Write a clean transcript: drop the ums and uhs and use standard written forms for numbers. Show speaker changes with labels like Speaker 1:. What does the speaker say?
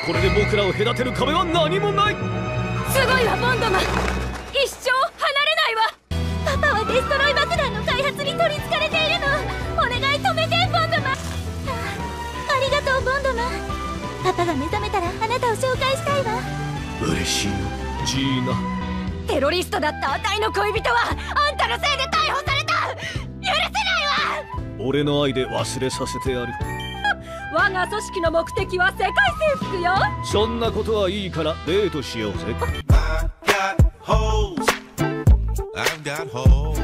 Speaker 1: これで僕らを隔てる壁は何もない。
Speaker 2: すごいわボンドマン、一生離れないわ。パパはデストロイ爆弾の開発に取りつかれているの。お願い止めてボンドマン。ありがとうボンドマン。パパが目覚めたらあなたを紹介したいわ。
Speaker 1: 嬉しいよジーナ。
Speaker 2: テロリストだったあたいの恋人はあんたのせいで逮捕された。許せないわ。
Speaker 1: 俺の愛で忘れさせてやる。
Speaker 2: 我が組織の目的は世界征服よ。
Speaker 1: そんなことはいいからデートしようぜ。
Speaker 3: I've got holes.